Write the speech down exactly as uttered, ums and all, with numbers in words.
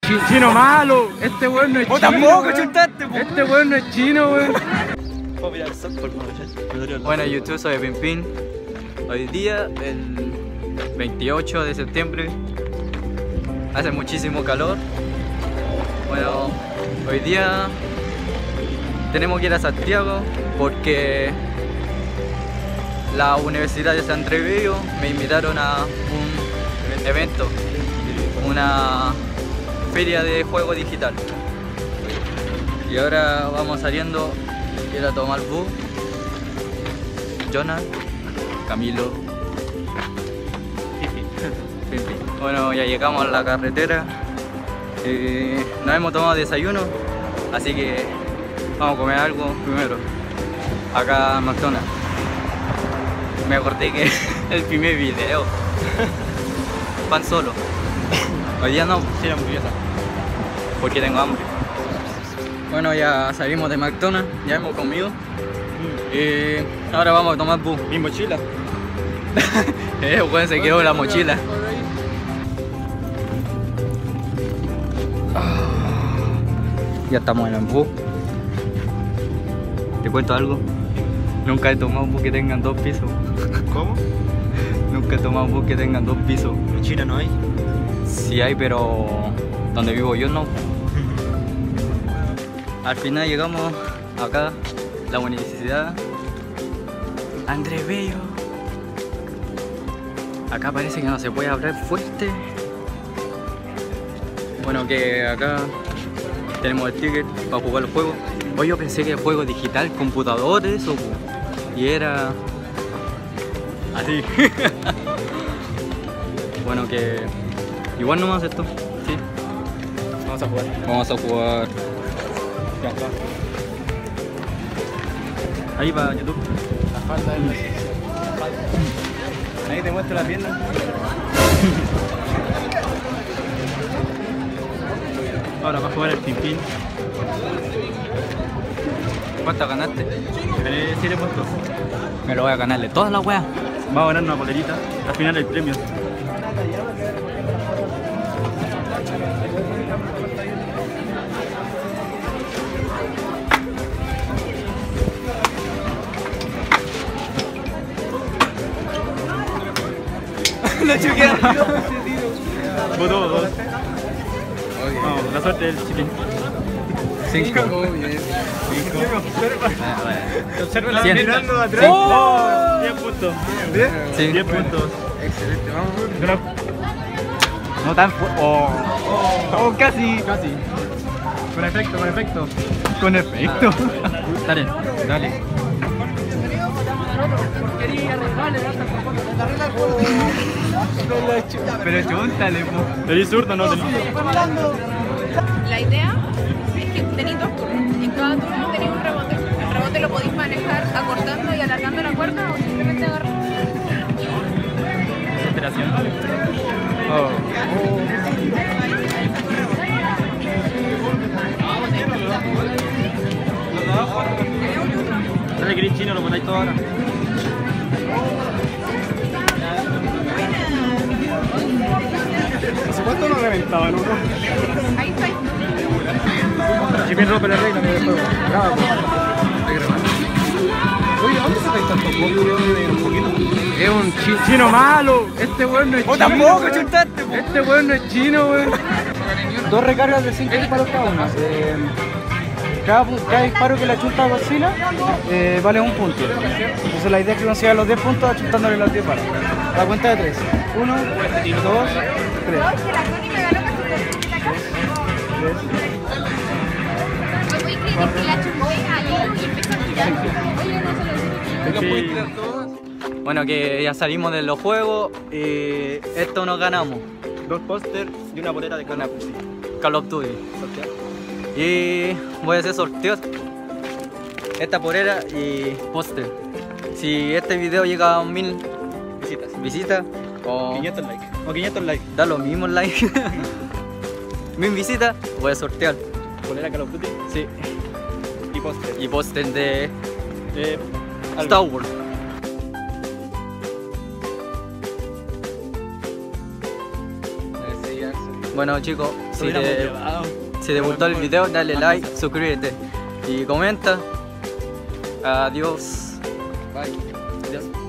chi chino malo. Este weón no es ¡Oh, chino. tampoco chutaste, po! Este weón no es chino, weón. Bueno, YouTube, soy Pimpín. Hoy día, el veintiocho de septiembre, hace muchísimo calor. Bueno, hoy día tenemos que ir a Santiago porque la Universidad de San Andrés me invitaron a un evento, una feria de juego digital. Y ahora vamos saliendo, ir a tomar bus. Jonah, Camilo, bueno, ya llegamos a la carretera. Eh, nos hemos tomado desayuno, así que vamos a comer algo primero. Acá en McDonald's. Me acordé que el primer video. Pan solo. Hoy día no, sí, hamburguesa. Porque tengo hambre. Bueno, ya salimos de McDonald's, ya hemos comido. Y ahora vamos a tomar bus. Mi mochila. Eh, bueno, se quedó la mochila. Ya estamos en el bus. ¿Te cuento algo? Nunca he tomado un bus que tengan dos pisos. ¿Cómo? Nunca he tomado un bus que tengan dos pisos. En China no hay. Sí hay, pero donde vivo yo no. Al final llegamos acá, la Universidad Andrés Bello. Acá parece que no se puede hablar fuerte. Bueno, que acá tenemos el ticket para jugar los juegos. Hoy yo pensé que el juego digital, computador, eso, y era así. Bueno, que igual no más esto, sí. Vamos a jugar. Vamos a jugar. Ya, ya. Ahí va YouTube. La falta de Luis. Ahí te muestro la pierna. Ahora va a jugar el Pimpín. ¿Cuántas ganaste? Gané siete puntos. Me lo voy a ganarle todas las weas. Va a ganar una polerita. Al final el premio. Lo choqué. Votó dos. Vamos, la suerte del chiquín. Cinco. Observen la Cien. mirando atrás. Oh, diez puntos. Sí. diez puntos. Excelente, vamos. No tan fu- Oh. Oh, casi. Casi. Con efecto, con efecto. Con efecto. Dale, dale. Pero chúntale, po. Eres zurdo, no te La idea es que tenéis dos turnos. En cada turno tenéis un rebote. El rebote lo podéis manejar acortando y alargando la cuerda o simplemente agarrando. Desesperación. Oh. Dale, gris chino, lo ponéis todo ahora. ¿Hace cuánto no reventaban uno? Ahí está. Si bien rompe la regla, me después. Bravo. Oye, ¿dónde sacáis tanto poco? Un poquito. Es un chi chino malo. Este weón no es ¡Oh, chino. tampoco weón. chutaste, po! Este weón no es chino, weón. Dos recargas de cinco disparos cada una. Eh, cada, pu- cada disparo que la chunta vacila eh, vale un punto. Entonces la idea es que consiga los diez puntos achuntándole los diez palos. A la cuenta de tres. uno, dos, tres. Voy a creer que la chumé ahí y empezó a tirar. Oye, no se lo digo. Sí. Bueno, que ya salimos de los juegos y esto nos ganamos. Dos pósters y una bolera de Call of Duty. Call of Duty. Y voy a hacer sorteos. Esta polera y póster. Si este video llega a mil Visitas. visitas o quinientos likes. O quinientos likes. da los mismos likes, mil visitas, voy a sortear. Bolera Call of Duty Sí. y póster. Y póster de Eh, Star Wars. Bueno chicos, si te, si te gustó el video, dale like, suscríbete y comenta. Adiós. Bye. Adiós.